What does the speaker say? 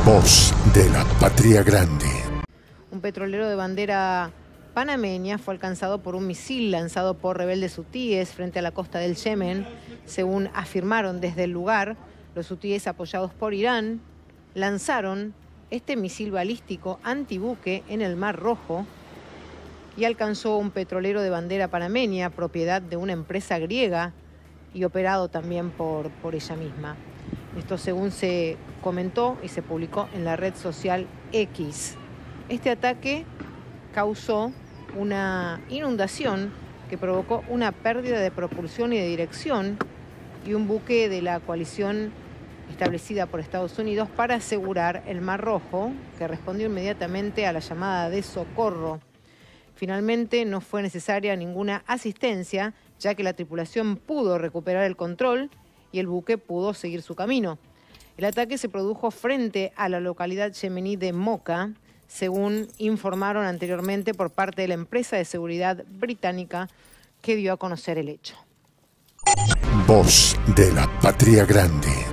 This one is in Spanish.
Voz de la Patria Grande. Un petrolero de bandera panameña fue alcanzado por un misil lanzado por rebeldes hutíes frente a la costa del Yemen. Según afirmaron desde el lugar, los hutíes, apoyados por Irán, lanzaron este misil balístico antibuque en el Mar Rojo y alcanzó un petrolero de bandera panameña, propiedad de una empresa griega y operado también por ella misma. Esto según se comentó y se publicó en la red social X. Este ataque causó una inundación que provocó una pérdida de propulsión y de dirección, y un buque de la coalición establecida por Estados Unidos para asegurar el Mar Rojo, que respondió inmediatamente a la llamada de socorro. Finalmente no fue necesaria ninguna asistencia, ya que la tripulación pudo recuperar el control y el buque pudo seguir su camino. El ataque se produjo frente a la localidad yemení de Moka, según informaron anteriormente por parte de la empresa de seguridad británica que dio a conocer el hecho. Voz de la Patria Grande.